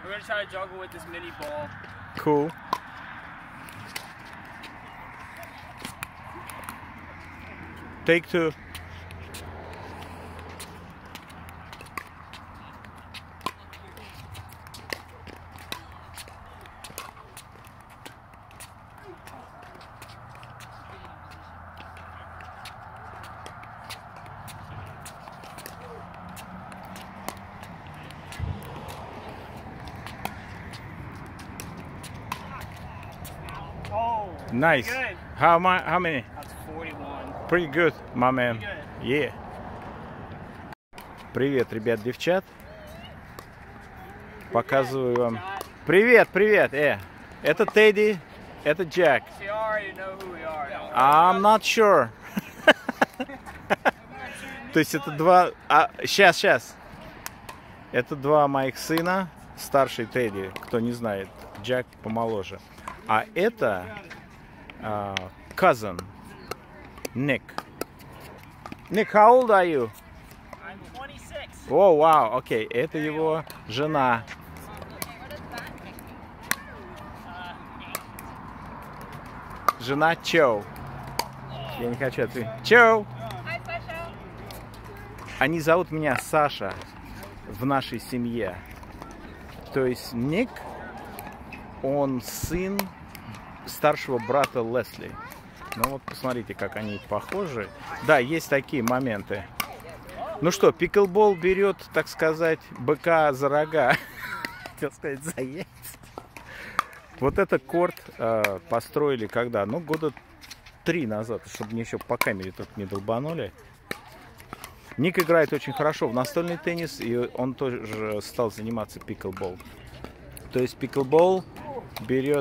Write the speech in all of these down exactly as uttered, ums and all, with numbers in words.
We're gonna try to juggle with this mini ball. Cool. Take two. Oh, Nice. good. How my how many? That's forty-one. Pretty good, my man. Pretty Yeah. Привет, ребят, девчат. Показываю вам. Привет, привет. Э, это Тедди, это Джек. So you already know who we are. don't worry. I'm not sure. То есть это два... А, сейчас, сейчас. Это два моих сына. Старший Тедди, кто не знает. Джек помоложе. А это uh, cousin Nick. Nick, how old are you? I'm twenty-six. О, вау, окей. Это его жена. Жена Чоу. Я не хочу ответить. Чоу! Они зовут меня Саша в нашей семье. То есть Ник, он сын старшего брата Лесли. Ну вот посмотрите, как они похожи. Да, есть такие моменты. Ну что, пиклбол берет, так сказать, быка за рога. Хотел сказать, за яйца. Вот этот корт э, построили когда? Ну, года три назад, чтобы мне еще по камере тут не долбанули. Ник играет очень хорошо в настольный теннис, и он тоже стал заниматься пиклбол. То есть пиклбол берет,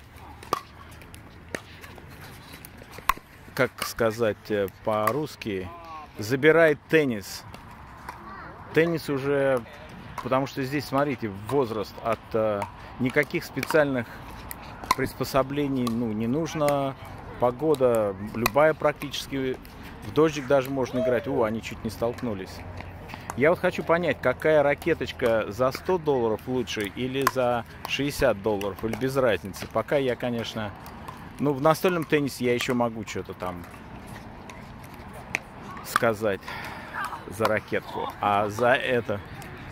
как сказать по-русски, забирает теннис. Теннис уже, потому что здесь, смотрите, возраст от э, никаких специальных приспособлений, ну, не нужно. Погода любая практически. В дождик даже можно играть. О, они чуть не столкнулись. Я вот хочу понять, какая ракеточка за сто долларов лучше или за шестьдесят долларов, или без разницы. Пока я, конечно... Ну, в настольном теннисе я еще могу что-то там сказать за ракетку. А за это...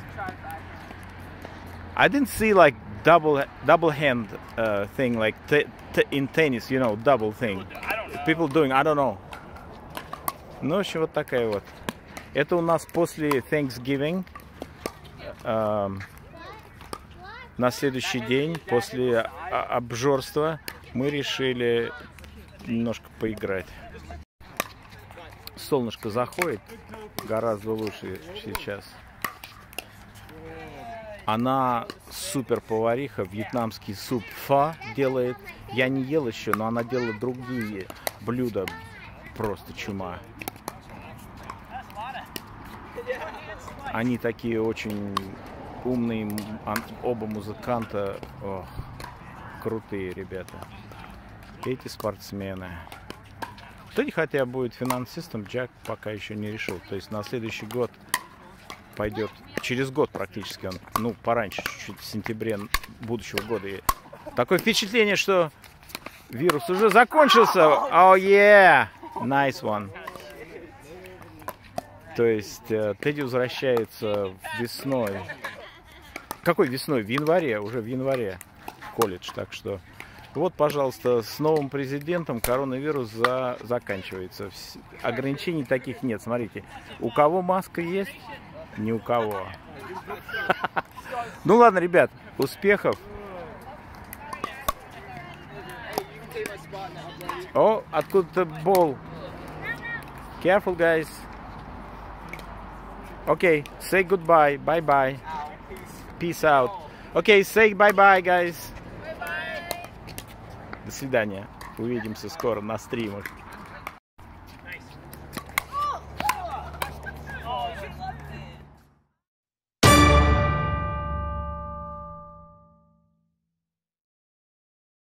I didn't see like double double hand uh, thing like t t in tennis, you know, double thing. People doing, I don't know. Ну, в общем, вот такая вот. Это у нас после Thanksgiving. Э, на следующий день, после обжорства, мы решили немножко поиграть. Солнышко заходит гораздо лучше сейчас. Она супер повариха, вьетнамский суп фа делает. Я не ел еще, но она делала другие блюда. Просто чума. Они такие очень умные, оба музыканта. Ох, крутые ребята. Эти спортсмены. Кто-нибудь хотя будет финансистом, Джек пока еще не решил. То есть на следующий год пойдет, через год практически он, ну, пораньше, чуть-чуть в сентябре будущего года. И такое впечатление, что вирус уже закончился. Oh yeah! Nice one. То есть Тедди возвращается весной. Какой весной? В январе, уже в январе в колледж. Так что вот, пожалуйста, с новым президентом коронавирус за... заканчивается. Ограничений таких нет. Смотрите, у кого маска есть, ни у кого. Ну ладно, ребят, успехов. О, откуда-то бол. Careful, guys. Okay, say goodbye. Bye-bye. Peace out. Okay, say bye-bye, guys. До свидания. Увидимся скоро на стримах.